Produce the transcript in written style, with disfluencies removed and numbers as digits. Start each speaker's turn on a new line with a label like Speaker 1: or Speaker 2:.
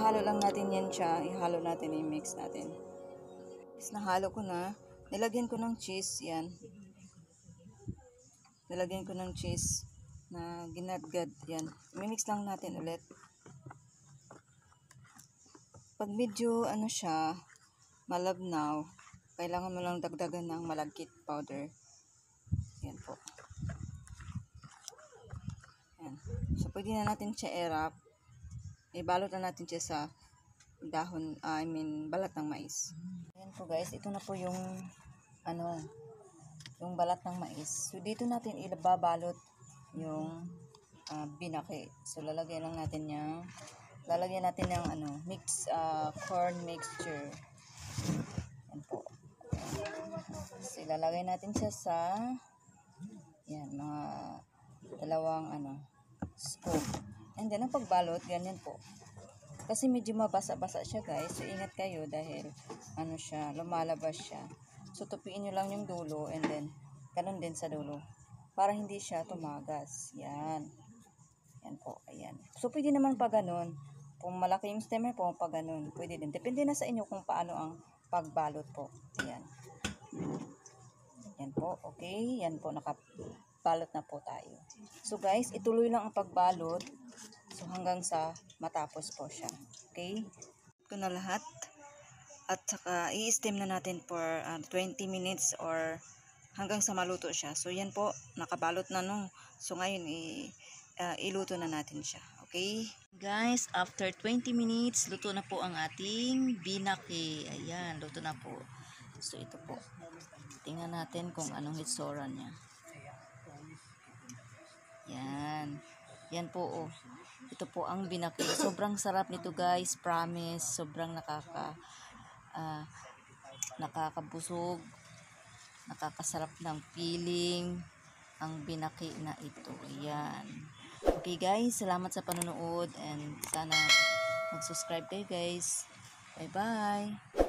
Speaker 1: ihalo lang natin yan siya. Ihalo natin, i-mix natin. Is nahalo ko na. Nilagyan ko ng cheese, yan. Nilagyan ko ng cheese na ginadgad, yan. I-mix lang natin ulit. Pag medyo, ano siya, malabnaw, kailangan mo lang dagdagan ng malagkit powder. Yan po. Yan. So, pwede na natin siya i-wrap. Ibalot na natin siya sa dahon, balat ng mais. Ayan po guys, ito na po yung yung balat ng mais. So dito natin ibabalot yung binaki. So lalagyan natin ng corn mixture. Ayan po. So ilalagay natin siya sa mga dalawang scoop. And then ang pagbalot, ganyan po. Kasi medyo mabasa-basa siya guys. So ingat kayo dahil lumalabas siya. So tupiin nyo lang yung dulo and then ganun din sa dulo. Para hindi siya tumagas. Yan. Yan po. Ayan. So pwede naman pa ganun. Kung malaki yung stemmer po, pa ganun. Pwede din. Depende na sa inyo kung paano ang pagbalot po. Ayan. Yan po. Okay. Yan po. Nakabalot na po tayo. So guys, ituloy lang ang pagbalot. So hanggang sa matapos po siya. Okay? Ito na lahat. At saka i-steam na natin for 20 minutes or hanggang sa maluto siya. So yan po, nakabalot na no. So ngayon iluto na natin siya. Okay? Guys, after 20 minutes, luto na po ang ating binaki. Ayan, luto na po. So ito po. Tingnan natin kung anong hitsura niya. Yan. Yan po oh. Ito po ang binaki. Sobrang sarap nito guys. Promise. Sobrang nakakabusog. Nakakasarap ng feeling ang binaki na ito. Yan. Okay guys. Salamat sa panonood. And sana mag-subscribe kayo guys. Bye bye.